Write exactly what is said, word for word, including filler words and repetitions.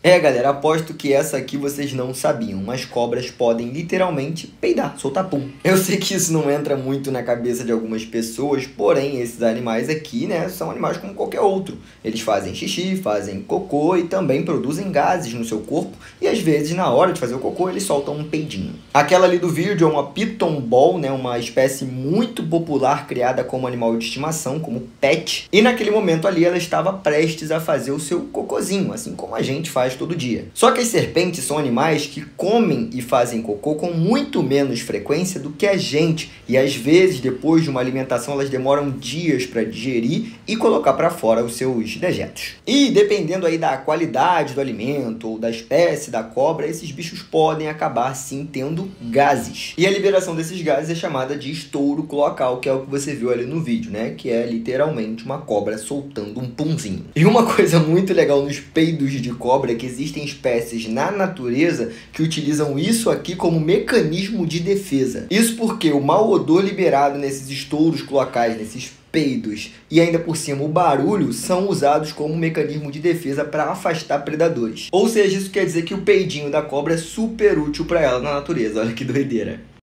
É, galera, aposto que essa aqui vocês não sabiam, mas cobras podem literalmente peidar, soltar pum. Eu sei que isso não entra muito na cabeça de algumas pessoas, porém esses animais aqui, né, são animais como qualquer outro. Eles fazem xixi, fazem cocô e também produzem gases no seu corpo e às vezes na hora de fazer o cocô eles soltam um peidinho. Aquela ali do vídeo é uma Piton Ball, né, uma espécie muito popular criada como animal de estimação, como pet, e naquele momento ali ela estava prestes a fazer o seu cocôzinho, assim como a gente faz todo dia. Só que as serpentes são animais que comem e fazem cocô com muito menos frequência do que a gente, e às vezes depois de uma alimentação elas demoram dias para digerir e colocar para fora os seus dejetos. E dependendo aí da qualidade do alimento ou da espécie da cobra, esses bichos podem acabar sim tendo gases. E a liberação desses gases é chamada de estouro cloacal, que é o que você viu ali no vídeo, né? Que é literalmente uma cobra soltando um punzinho. E uma coisa muito legal nos peidos de cobra é que existem espécies na natureza que utilizam isso aqui como mecanismo de defesa. Isso porque o mau odor liberado nesses estouros cloacais, nesses peidos e ainda por cima o barulho são usados como mecanismo de defesa para afastar predadores. Ou seja, isso quer dizer que o peidinho da cobra é super útil para ela na natureza. Olha que doideira.